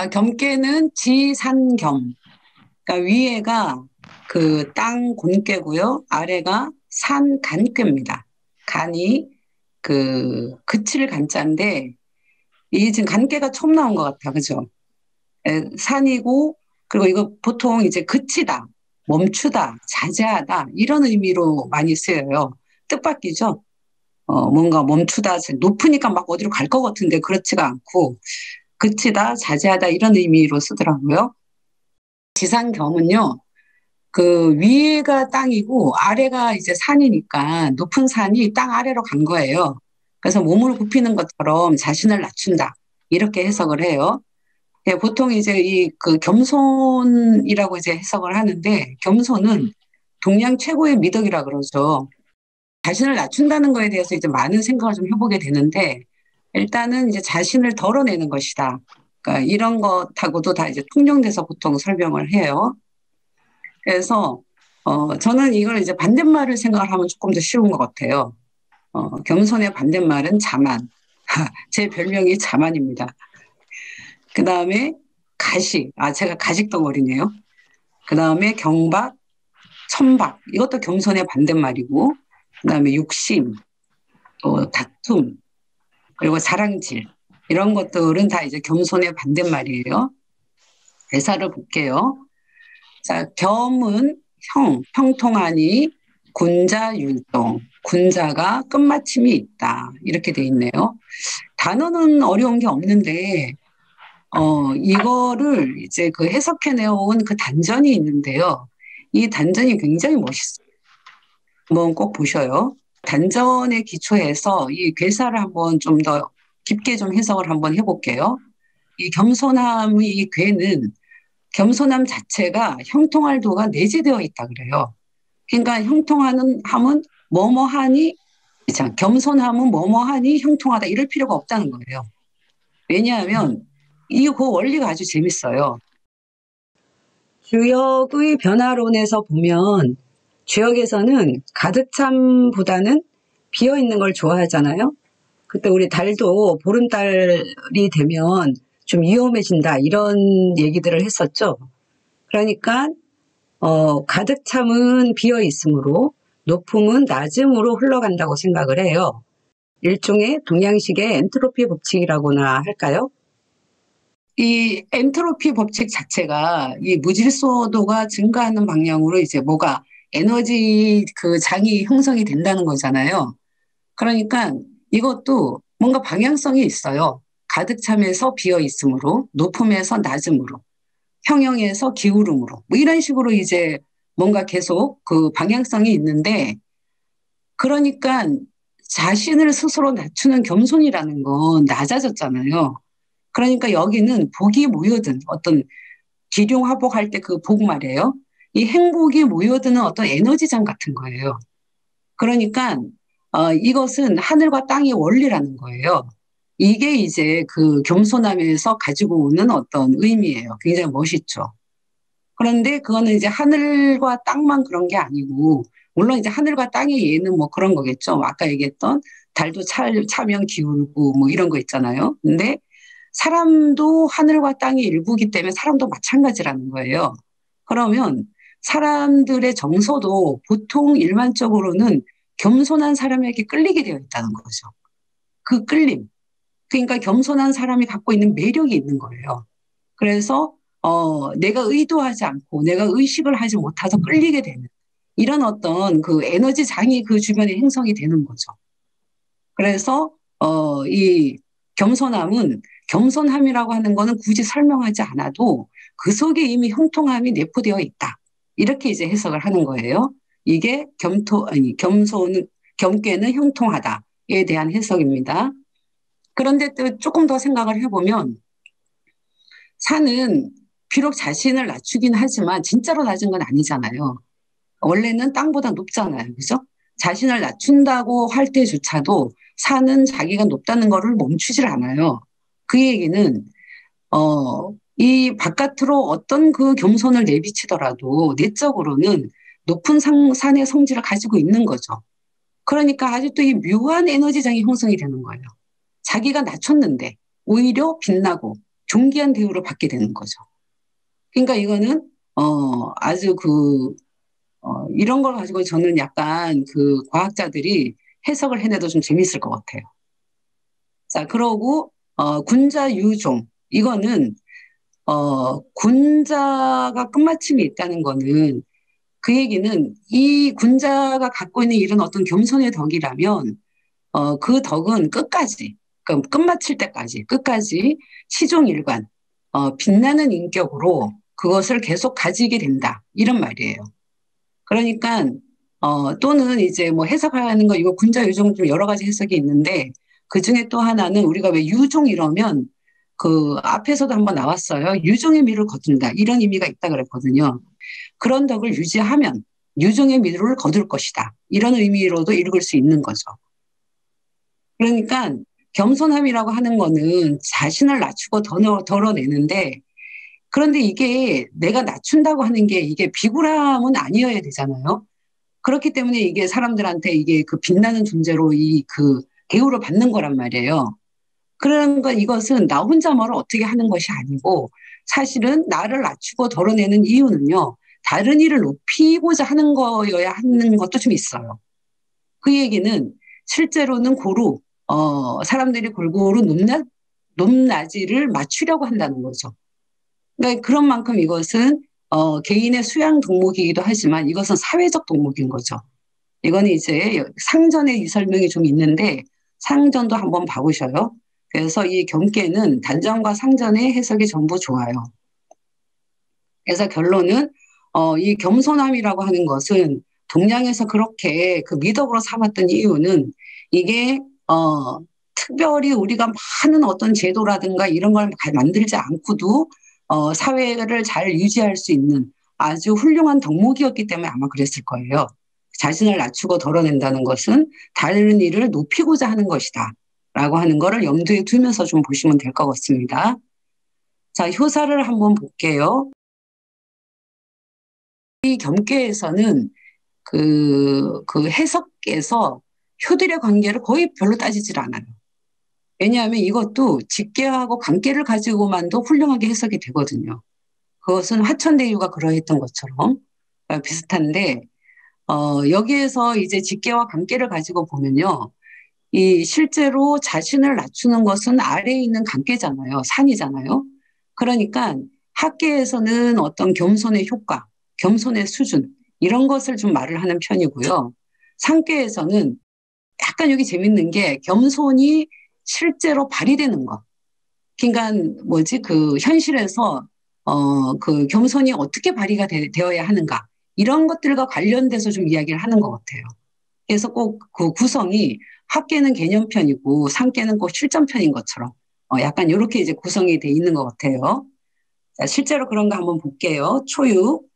겸께는 지산겸. 그러니까 위에가 그 땅 곤괴고요. 아래가 산 간괴입니다. 간이 그 그칠 간자인데 이게 지금 간괴가 처음 나온 것 같아. 그죠? 산이고 그리고 이거 보통 이제 그치다, 멈추다, 자제하다 이런 의미로 많이 쓰여요. 뜻밖이죠? 뭔가 멈추다, 높으니까 막 어디로 갈 것 같은데 그렇지가 않고 그치다, 자제하다 이런 의미로 쓰더라고요. 지상겸은요, 그 위가 땅이고 아래가 이제 산이니까 높은 산이 땅 아래로 간 거예요. 그래서 몸을 굽히는 것처럼 자신을 낮춘다. 이렇게 해석을 해요. 예, 보통 이제 이 그 겸손이라고 이제 해석을 하는데 겸손은 동양 최고의 미덕이라 그러죠. 자신을 낮춘다는 거에 대해서 이제 많은 생각을 좀 해보게 되는데 일단은 이제 자신을 덜어내는 것이다. 그러니까 이런 것하고도 다 이제 통용돼서 보통 설명을 해요. 그래서 저는 이걸 이제 반대말을 생각을 하면 조금 더 쉬운 것 같아요. 겸손의 반대말은 자만. 제 별명이 자만입니다. 그 다음에 가식. 제가 가식 덩어리네요. 그 다음에 경박, 천박. 이것도 겸손의 반대말이고, 그 다음에 욕심, 또 다툼, 그리고 자랑질. 이런 것들은 다 이제 겸손의 반대말이에요. 대사를 볼게요. 자, 겸은 형통하니 군자율동. 군자가 끝마침이 있다. 이렇게 돼 있네요. 단어는 어려운 게 없는데, 이거를 이제 그 해석해내온 그 단전이 있는데요. 이 단전이 굉장히 멋있어요. 한번 꼭 보셔요. 단전의 기초에서 이 괴사를 한번 좀 더 깊게 좀 해석을 한번 해볼게요. 이 겸손함의 이 괴는 겸손함 자체가 형통할 도가 내재되어 있다 그래요. 그러니까 형통하는 함은 뭐뭐하니, 자, 겸손함은 뭐뭐하니 형통하다 이럴 필요가 없다는 거예요. 왜냐하면 이 그 원리가 아주 재밌어요. 주역의 변화론에서 보면 주역에서는 가득 참보다는 비어 있는 걸 좋아하잖아요. 그때 우리 달도 보름달이 되면 좀 위험해진다 이런 얘기들을 했었죠. 그러니까 가득 참은 비어 있으므로 높음은 낮음으로 흘러간다고 생각을 해요. 일종의 동양식의 엔트로피 법칙이라고나 할까요? 이 엔트로피 법칙 자체가 이 무질서도가 증가하는 방향으로 이제 뭐가 에너지 그 장이 형성이 된다는 거잖아요. 그러니까 이것도 뭔가 방향성이 있어요. 가득 참에서 비어 있으므로, 높음에서 낮음으로, 평형에서 기울음으로, 뭐 이런 식으로 이제 뭔가 계속 그 방향성이 있는데, 그러니까 자신을 스스로 낮추는 겸손이라는 건 낮아졌잖아요. 그러니까 여기는 복이 모여든 어떤 기룡화복할 때 그 복 말이에요. 이 행복이 모여드는 어떤 에너지장 같은 거예요. 그러니까 이것은 하늘과 땅의 원리라는 거예요. 이게 이제 그 겸손함에서 가지고 오는 어떤 의미예요. 굉장히 멋있죠. 그런데 그거는 이제 하늘과 땅만 그런 게 아니고, 물론 이제 하늘과 땅의 예는 뭐 그런 거겠죠. 아까 얘기했던 달도 차면 기울고 뭐 이런 거 있잖아요. 근데 사람도 하늘과 땅의 일부기 때문에 사람도 마찬가지라는 거예요. 그러면 사람들의 정서도 보통 일반적으로는 겸손한 사람에게 끌리게 되어 있다는 거죠. 그 끌림. 그러니까 겸손한 사람이 갖고 있는 매력이 있는 거예요. 그래서 내가 의도하지 않고 내가 의식을 하지 못해서 끌리게 되는 이런 어떤 그 에너지 장이 그 주변에 형성이 되는 거죠. 그래서 이 겸손함은 겸손함이라고 하는 거는 굳이 설명하지 않아도 그 속에 이미 형통함이 내포되어 있다. 이렇게 이제 해석을 하는 거예요. 이게 겸괴는 형통하다에 대한 해석입니다. 그런데 또 조금 더 생각을 해보면 산은 비록 자신을 낮추긴 하지만 진짜로 낮은 건 아니잖아요. 원래는 땅보다 높잖아요. 그죠? 자신을 낮춘다고 할 때조차도 산은 자기가 높다는 거를 멈추질 않아요. 그 얘기는 이 바깥으로 어떤 그 겸손을 내비치더라도 내적으로는 높은 산의 성질을 가지고 있는 거죠. 그러니까 아주 또 이 묘한 에너지장이 형성이 되는 거예요. 자기가 낮췄는데 오히려 빛나고 존귀한 대우를 받게 되는 거죠. 그러니까 이거는 아주 이런 걸 가지고 저는 약간 그 과학자들이 해석을 해내도 좀 재밌을 것 같아요. 자, 그러고 군자 유종 이거는 군자가 끝마침이 있다는 거는 그 얘기는 이 군자가 갖고 있는 이런 어떤 겸손의 덕이라면 그 덕은 끝까지, 그 끝마칠 때까지, 끝까지 시종일관, 빛나는 인격으로 그것을 계속 가지게 된다. 이런 말이에요. 그러니까, 또는 이제 뭐 해석하는 거, 이거 군자 유종 좀 여러 가지 해석이 있는데, 그 중에 또 하나는 우리가 왜 유종 이러면 그 앞에서도 한번 나왔어요. 유종의 미를 거둔다. 이런 의미가 있다 그랬거든요. 그런 덕을 유지하면 유종의 미를 거둘 것이다. 이런 의미로도 읽을 수 있는 거죠. 그러니까 겸손함이라고 하는 거는 자신을 낮추고 덜어내는데 그런데 이게 내가 낮춘다고 하는 게 이게 비굴함은 아니어야 되잖아요. 그렇기 때문에 이게 사람들한테 이게 그 빛나는 존재로 이 그 대우를 받는 거란 말이에요. 그러니까 이것은 나 혼자만을 어떻게 하는 것이 아니고 사실은 나를 낮추고 덜어내는 이유는요. 다른 일을 높이고자 하는 거여야 하는 것도 좀 있어요. 그 얘기는 실제로는 사람들이 골고루 높낮이를 맞추려고 한다는 거죠. 그러니까 그런 만큼 이것은 개인의 수양 덕목이기도 하지만 이것은 사회적 덕목인 거죠. 이거는 이제 상전의 이 설명이 좀 있는데 상전도 한번 봐보셔요. 그래서 이 경계는 단전과 상전의 해석이 전부 좋아요. 그래서 결론은 이 겸손함이라고 하는 것은 동양에서 그렇게 그 미덕으로 삼았던 이유는 이게 특별히 우리가 많은 어떤 제도라든가 이런 걸 만들지 않고도 사회를 잘 유지할 수 있는 아주 훌륭한 덕목이었기 때문에 아마 그랬을 거예요. 자신을 낮추고 덜어낸다는 것은 다른 일을 높이고자 하는 것이다. 라고 하는 거를 염두에 두면서 좀 보시면 될 것 같습니다. 자, 효사를 한번 볼게요. 이 경계에서는 그 해석에서 효들의 관계를 거의 별로 따지질 않아요. 왜냐하면 이것도 직계하고 관계를 가지고만도 훌륭하게 해석이 되거든요. 그것은 화천대유가 그러했던 것처럼 비슷한데, 여기에서 이제 직계와 관계를 가지고 보면요. 이 실제로 자신을 낮추는 것은 아래에 있는 관계잖아요. 산이잖아요. 그러니까 학계에서는 어떤 겸손의 효과, 겸손의 수준, 이런 것을 좀 말을 하는 편이고요. 상계에서는 약간 여기 재밌는 게 겸손이 실제로 발휘되는 것. 그러니까 그 현실에서 그 겸손이 어떻게 발휘가 되어야 하는가. 이런 것들과 관련돼서 좀 이야기를 하는 것 같아요. 그래서 꼭 그 구성이 학계는 개념편이고 상계는 꼭 실전편인 것처럼 약간 이렇게 이제 구성이 돼 있는 것 같아요. 자, 실제로 그런 거 한번 볼게요. 초유,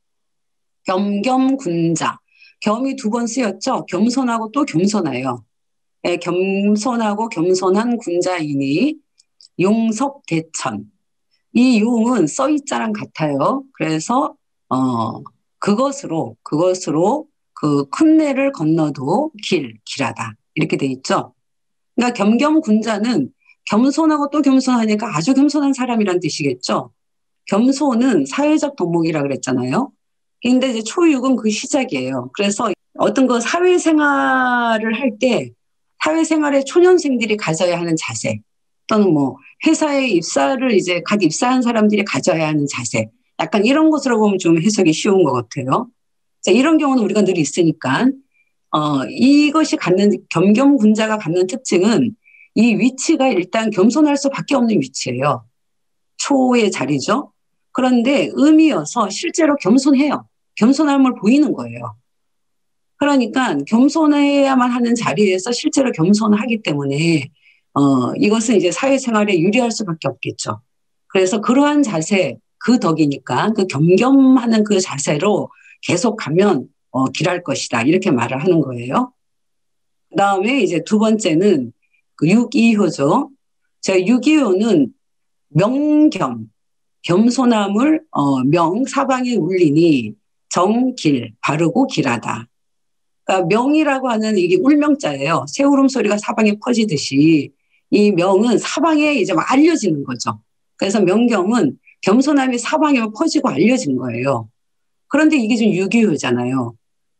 겸겸군자. 겸이 두 번 쓰였죠. 겸손하고 또 겸손해요. 네, 겸손하고 겸손한 군자이니 용석대천. 이 용은 써있자랑 같아요. 그래서 그것으로 그 큰 내를 건너도 길하다. 이렇게 돼 있죠. 그러니까 겸겸군자는 겸손하고 또 겸손하니까 아주 겸손한 사람이란 뜻이겠죠. 겸손은 사회적 덕목이라 그랬잖아요. 근데 이제 초육은 그 시작이에요. 그래서 어떤 그 사회생활을 할 때 사회생활에 초년생들이 가져야 하는 자세 또는 뭐 회사에 입사를 이제 갓 입사한 사람들이 가져야 하는 자세 약간 이런 것으로 보면 좀 해석이 쉬운 것 같아요. 자, 이런 경우는 우리가 늘 있으니까 이것이 갖는 겸겸군자가 갖는 특징은 이 위치가 일단 겸손할 수밖에 없는 위치예요. 초의 자리죠. 그런데 의미여서 실제로 겸손해요. 겸손함을 보이는 거예요. 그러니까 겸손해야만 하는 자리에서 실제로 겸손하기 때문에 이것은 이제 사회생활에 유리할 수밖에 없겠죠. 그래서 그러한 자세, 그 덕이니까 그 겸겸하는 그 자세로 계속 가면 길할 것이다. 이렇게 말을 하는 거예요. 그다음에 이제 두 번째는 그 육이효죠. 제가 육이효는 명겸, 겸손함을 사방에 울리니 정길, 바르고 길하다. 그러니까 명이라고 하는 이게 울명자예요. 새울음 소리가 사방에 퍼지듯이 이 명은 사방에 이제 막 알려지는 거죠. 그래서 명겸은 겸손함이 사방에 퍼지고 알려진 거예요. 그런데 이게 좀 유기효잖아요.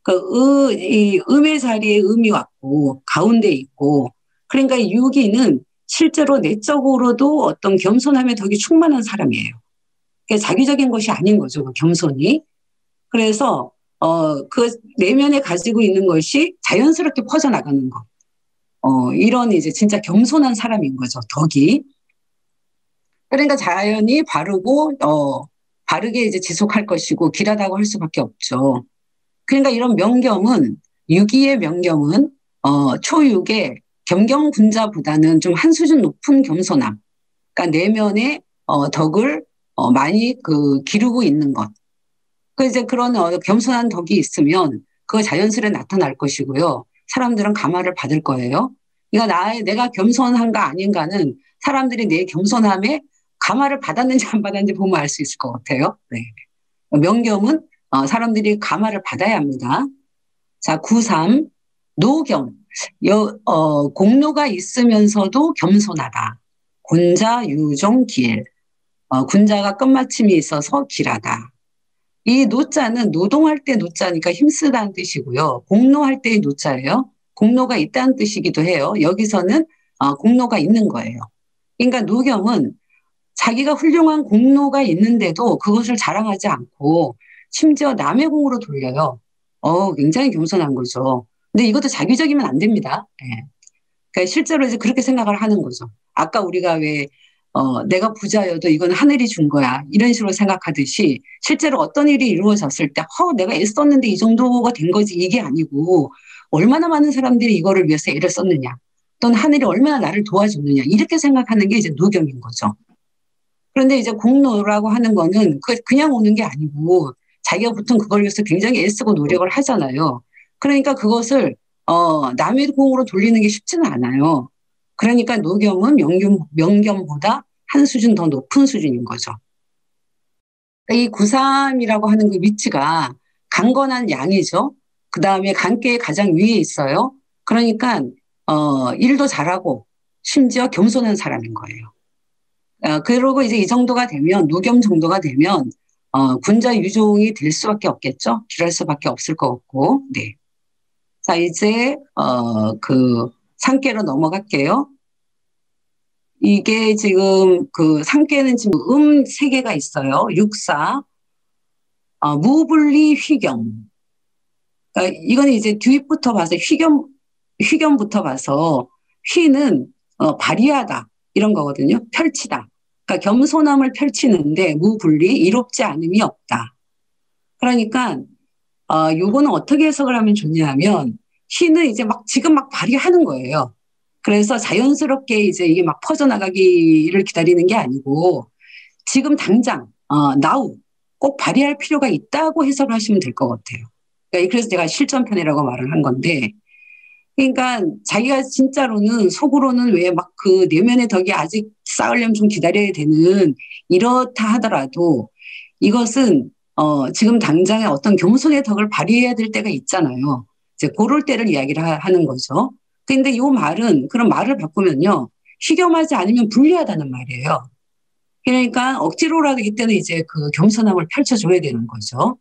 이 음의 자리에 음이 왔고, 가운데 있고, 그러니까 이 유기는 실제로 내적으로도 어떤 겸손함의 덕이 충만한 사람이에요. 그게 자기적인 것이 아닌 거죠, 그 겸손이. 그래서, 그 내면에 가지고 있는 것이 자연스럽게 퍼져나가는 것. 이런 이제 진짜 겸손한 사람인 거죠, 덕이. 그러니까 자연이 바르고, 바르게 이제 지속할 것이고, 길하다고 할 수밖에 없죠. 그러니까 이런 명겸은, 유기의 명겸은, 초육의 겸경군자보다는 좀 한 수준 높은 겸손함. 그러니까 내면의, 덕을, 많이 기르고 있는 것. 그 이제 그런 겸손한 덕이 있으면 그거 자연스레 나타날 것이고요. 사람들은 감화를 받을 거예요. 그러니까 내가 겸손한가 아닌가는 사람들이 내 겸손함에 감화를 받았는지 안 받았는지 보면 알 수 있을 것 같아요. 네. 명겸은 사람들이 감화를 받아야 합니다. 자, 93. 노겸. 공로가 있으면서도 겸손하다. 군자, 유종, 길. 군자가 끝마침이 있어서 길하다. 이 노자는 노동할 때 노자니까 힘쓰다는 뜻이고요. 공로할 때의 노자예요. 공로가 있다는 뜻이기도 해요. 여기서는 공로가 있는 거예요. 그러니까 노겸은 자기가 훌륭한 공로가 있는데도 그것을 자랑하지 않고 심지어 남의 공으로 돌려요. 굉장히 겸손한 거죠. 근데 이것도 자기적이면 안 됩니다. 예. 그러니까 실제로 이제 그렇게 생각을 하는 거죠. 아까 우리가 왜 내가 부자여도 이건 하늘이 준 거야. 이런 식으로 생각하듯이 실제로 어떤 일이 이루어졌을 때 내가 애썼는데 이 정도가 된 거지 이게 아니고 얼마나 많은 사람들이 이거를 위해서 애를 썼느냐. 또는 하늘이 얼마나 나를 도와줬느냐. 이렇게 생각하는 게 이제 노겸인 거죠. 그런데 이제 공로라고 하는 거는 그냥 오는 게 아니고 자기가 보통 그걸 위해서 굉장히 애쓰고 노력을 하잖아요. 그러니까 그것을 남의 공으로 돌리는 게 쉽지는 않아요. 그러니까 노겸은 명겸보다 한 수준 더 높은 수준인 거죠. 이 구삼이라고 하는 그 위치가 강건한 양이죠. 그 다음에 간계의 가장 위에 있어요. 그러니까 일도 잘하고 심지어 겸손한 사람인 거예요. 그러고 이제 이 정도가 되면 노겸 정도가 되면 군자 유종이 될 수밖에 없겠죠. 길할 수밖에 없을 것 같고. 네. 자, 이제 상계로 넘어갈게요. 이게 지금 상계는 지금 세 개가 있어요. 육사, 무분리 휘겸. 그러니까 이건 이제 뒤부터 봐서 휘겸부터 봐서 휘는 발휘하다 이런 거거든요. 펼치다. 그러니까 겸손함을 펼치는데 무분리, 이롭지 않음이 없다. 그러니까 요거는 어떻게 해석을 하면 좋냐면 휘는 이제 지금 발휘하는 거예요. 그래서 자연스럽게 이제 이게 퍼져나가기를 기다리는 게 아니고 지금 당장 now 꼭 발휘할 필요가 있다고 해석을 하시면 될 것 같아요. 그러니까 그래서 제가 실전편이라고 말을 한 건데 그러니까 자기가 진짜로는 속으로는 왜 내면의 덕이 아직 쌓으려면 좀 기다려야 되는 이렇다 하더라도 이것은 지금 당장에 어떤 겸손의 덕을 발휘해야 될 때가 있잖아요. 이제 그럴 때를 이야기를 하는 거죠. 근데 이 말은 그런 말을 바꾸면요. 휘겸하지 않으면 불리하다는 말이에요. 그러니까 억지로라도 이때는 이제 겸손함을 펼쳐줘야 되는 거죠.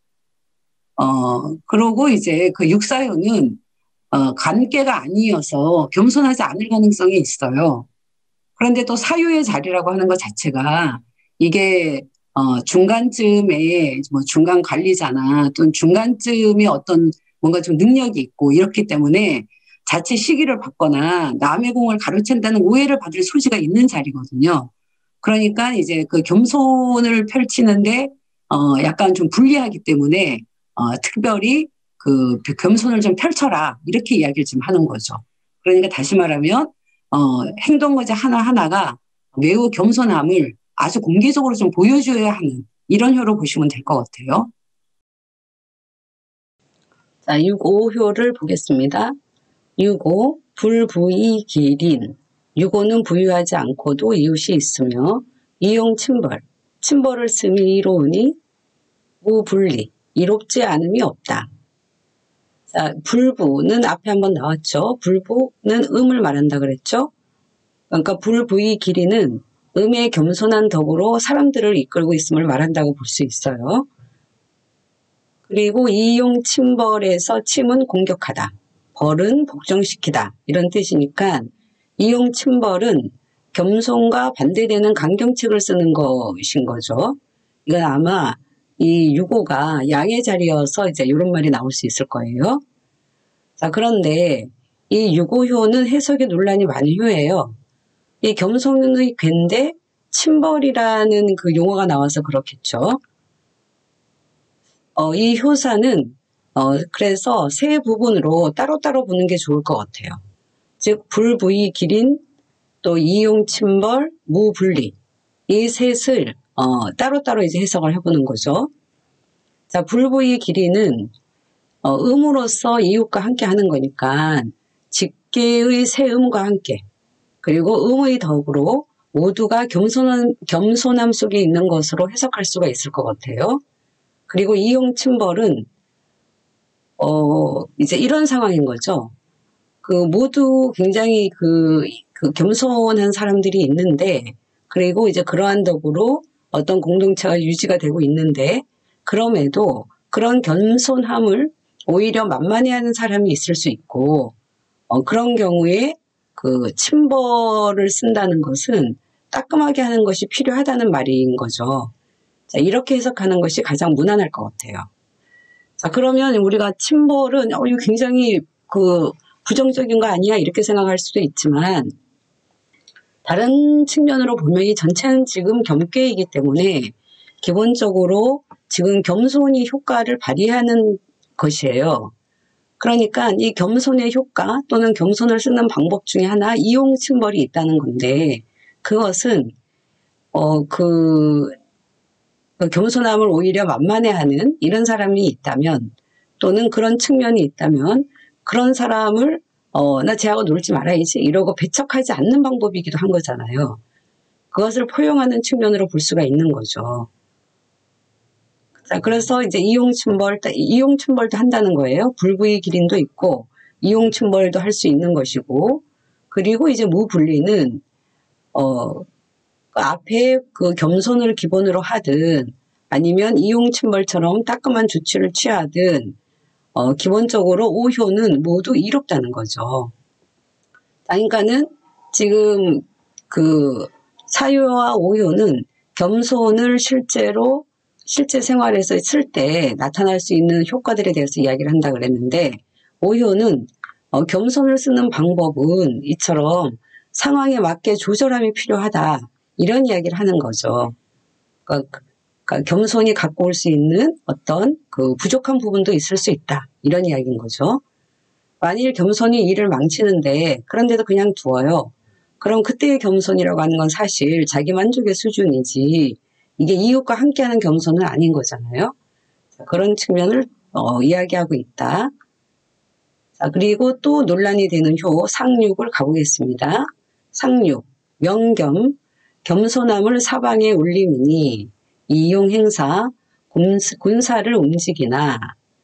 그러고 이제 육사효는 관계가 아니어서 겸손하지 않을 가능성이 있어요. 그런데 또 사유의 자리라고 하는 것 자체가 이게 중간쯤에 중간 관리자나 또는 중간쯤에 어떤 뭔가 좀 능력이 있고 이렇기 때문에 자칫 시기를 받거나 남의 공을 가로챈다는 오해를 받을 소지가 있는 자리거든요. 그러니까 이제 겸손을 펼치는데 약간 좀 불리하기 때문에 특별히 겸손을 좀 펼쳐라 이렇게 이야기를 지금 하는 거죠. 그러니까 다시 말하면 행동거지 하나하나가 매우 겸손함을 아주 공개적으로 좀 보여줘야 하는 이런 효로 보시면 될 것 같아요. 자, 6.5효를 보겠습니다. 6.5 불부이 기린. 6.5는 부유하지 않고도 이웃이 있으며 이용 침벌. 침벌을 쓰미 이로우니 무분리. 이롭지 않음이 없다. 자, 불부는 앞에 한번 나왔죠. 불부는 음을 말한다 그랬죠. 그러니까 불부이 기린은 음의 겸손한 덕으로 사람들을 이끌고 있음을 말한다고 볼 수 있어요. 그리고 이용 침벌에서 침은 공격하다, 벌은 복종시키다 이런 뜻이니까 이용 침벌은 겸손과 반대되는 강경책을 쓰는 것인 거죠. 이건 아마 이 유고가 양의 자리여서 이제 이런 말이 나올 수 있을 거예요. 자, 그런데 이 유고효는 해석에 논란이 많은 효예요. 이 겸손의 괴인데 침벌이라는 그 용어가 나와서 그렇겠죠. 이 효사는 그래서 세 부분으로 따로따로 보는 게 좋을 것 같아요. 즉 불부의 기린, 또 이용 침벌, 무분리 이 셋을 따로따로 이제 해석을 해보는 거죠. 자, 불부의 기린은 음으로써 이웃과 함께 하는 거니까 직계의 세 음과 함께 그리고 음의 덕으로 모두가 겸손함 속에 있는 것으로 해석할 수가 있을 것 같아요. 그리고 이용 침벌은 이제 이런 상황인 거죠. 모두 굉장히 겸손한 사람들이 있는데, 그리고 이제 그러한 덕으로 어떤 공동체가 유지가 되고 있는데, 그럼에도 그런 겸손함을 오히려 만만해하는 사람이 있을 수 있고, 그런 경우에 침벌을 쓴다는 것은 따끔하게 하는 것이 필요하다는 말인 거죠. 자, 이렇게 해석하는 것이 가장 무난할 것 같아요. 자, 그러면 우리가 침벌은 이거 굉장히 부정적인 거 아니야? 이렇게 생각할 수도 있지만 다른 측면으로 보면 이 전체는 지금 겸괴이기 때문에 기본적으로 지금 겸손이 효과를 발휘하는 것이에요. 그러니까 이 겸손의 효과 또는 겸손을 쓰는 방법 중에 하나 이용 침벌이 있다는 건데 그것은 겸손함을 오히려 만만해하는 이런 사람이 있다면 또는 그런 측면이 있다면 그런 사람을 나 쟤하고 놀지 말아야지 이러고 배척하지 않는 방법이기도 한 거잖아요. 그것을 포용하는 측면으로 볼 수가 있는 거죠. 자, 그래서 이제 이용침벌도 한다는 거예요. 불구의 기린도 있고 이용침벌도 할 수 있는 것이고 그리고 이제 무분리는 앞에 겸손을 기본으로 하든 아니면 이용침벌처럼 따끔한 조치를 취하든 기본적으로 오효는 모두 이롭다는 거죠. 그러니까는 지금 사효와 오효는 겸손을 실제 생활에서 쓸 때 나타날 수 있는 효과들에 대해서 이야기를 한다 그랬는데 오효는 겸손을 쓰는 방법은 이처럼 상황에 맞게 조절함이 필요하다 이런 이야기를 하는 거죠. 그러니까 겸손이 갖고 올 수 있는 어떤 부족한 부분도 있을 수 있다 이런 이야기인 거죠. 만일 겸손이 일을 망치는데 그런데도 그냥 두어요. 그럼 그때의 겸손이라고 하는 건 사실 자기 만족의 수준이지 이게 이웃과 함께하는 겸손은 아닌 거잖아요. 그런 측면을 이야기하고 있다. 자, 그리고 또 논란이 되는 효 상육을 가보겠습니다. 상육, 명겸, 겸손함을 사방에 올림이니 이용행사, 군사를 움직이나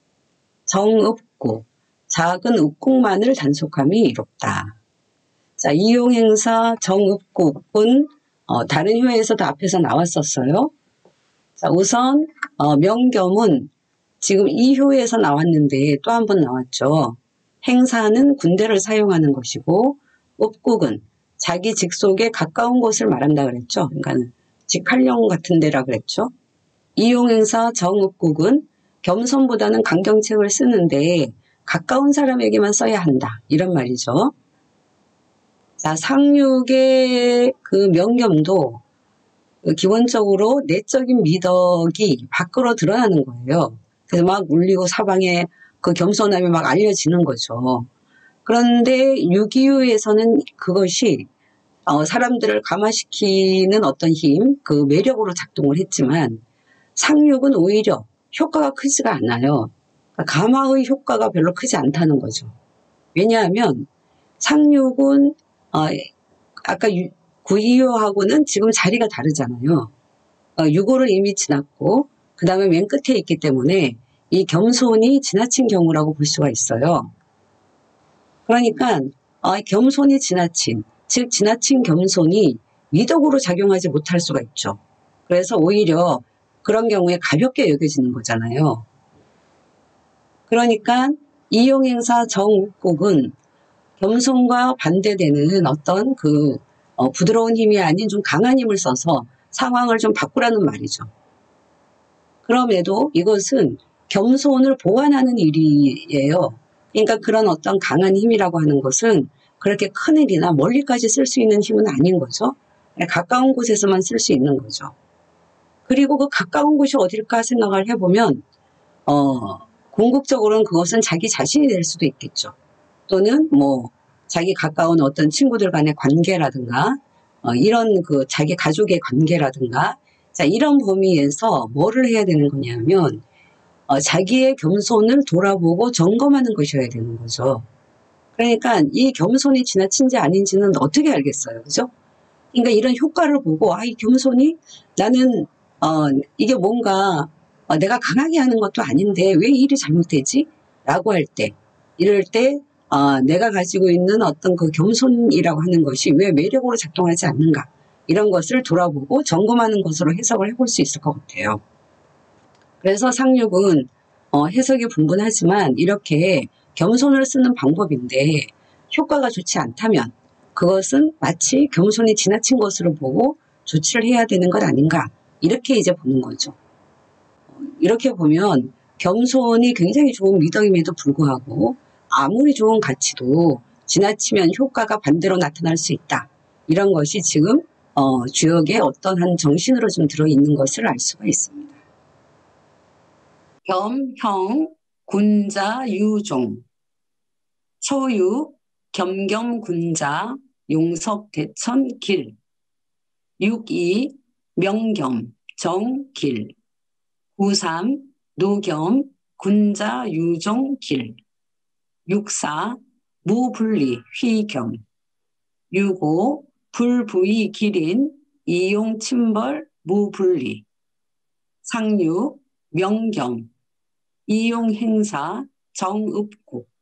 정읍국, 작은 읍국만을 단속함이 이롭다. 자, 이용행사, 정읍국은 다른 효에서도 앞에서 나왔었어요. 자, 우선 명겸은 지금 이 효에서 나왔는데 또 한 번 나왔죠. 행사는 군대를 사용하는 것이고 읍국은 자기 직속에 가까운 곳을 말한다 그랬죠. 그러니까 직할령 같은 데라 그랬죠. 이용행사 정읍국은 겸손보다는 강경책을 쓰는데 가까운 사람에게만 써야 한다. 이런 말이죠. 자, 상륙의 명겸도 기본적으로 내적인 미덕이 밖으로 드러나는 거예요. 그래서 막 울리고 사방에 겸손함이 막 알려지는 거죠. 그런데 유기유에서는 그것이 사람들을 감화시키는 어떤 힘, 매력으로 작동을 했지만 상륙은 오히려 효과가 크지가 않아요. 감화의 효과가 별로 크지 않다는 거죠. 왜냐하면 상륙은 아까 구이효하고는 지금 자리가 다르잖아요. 유고를 이미 지났고 그 다음에 맨 끝에 있기 때문에 이 겸손이 지나친 경우라고 볼 수가 있어요. 그러니까 겸손이 지나친, 즉 지나친 겸손이 미덕으로 작용하지 못할 수가 있죠. 그래서 오히려 그런 경우에 가볍게 여겨지는 거잖아요. 그러니까 이용행사 정욱곡은 겸손과 반대되는 어떤 부드러운 힘이 아닌 좀 강한 힘을 써서 상황을 좀 바꾸라는 말이죠. 그럼에도 이것은 겸손을 보완하는 일이에요. 그러니까 그런 어떤 강한 힘이라고 하는 것은 그렇게 큰 일이나 멀리까지 쓸 수 있는 힘은 아닌 거죠. 가까운 곳에서만 쓸 수 있는 거죠. 그리고 그 가까운 곳이 어딜까 생각을 해보면 궁극적으로는 그것은 자기 자신이 될 수도 있겠죠. 또는 자기 가까운 어떤 친구들 간의 관계라든가 이런 자기 가족의 관계라든가 자 이런 범위에서 뭐를 해야 되는 거냐면 자기의 겸손을 돌아보고 점검하는 것이어야 되는 거죠. 그러니까 이 겸손이 지나친지 아닌지는 어떻게 알겠어요, 그죠? 그러니까 이런 효과를 보고 이 겸손이 나는 이게 뭔가 내가 강하게 하는 것도 아닌데 왜 일이 잘못되지? 라고 할 때, 이럴 때 내가 가지고 있는 어떤 그 겸손이라고 하는 것이 왜 매력으로 작동하지 않는가? 이런 것을 돌아보고 점검하는 것으로 해석을 해볼 수 있을 것 같아요. 그래서 상륙은 해석이 분분하지만 이렇게 겸손을 쓰는 방법인데 효과가 좋지 않다면 그것은 마치 겸손이 지나친 것으로 보고 조치를 해야 되는 것 아닌가 이렇게 이제 보는 거죠. 이렇게 보면 겸손이 굉장히 좋은 미덕임에도 불구하고 아무리 좋은 가치도 지나치면 효과가 반대로 나타날 수 있다. 이런 것이 지금 주역의 어떤 한 정신으로 좀 들어있는 것을 알 수가 있습니다. 겸, 형, 군자, 유종, 초유, 겸겸, 군자, 용석, 대천, 길, 육이, 명겸, 정, 길, 구삼, 노겸, 군자, 유종, 길, 육사, 무분리, 휘겸, 육오, 불부의, 기린, 이용, 침벌, 무분리, 상육, 명겸, 이용, 행사, 정읍국,